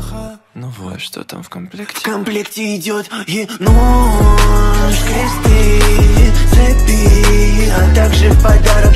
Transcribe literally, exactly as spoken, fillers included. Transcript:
Ну вот, что там в комплекте? В комплекте идет и нож, кресты, цепи, а также в подарок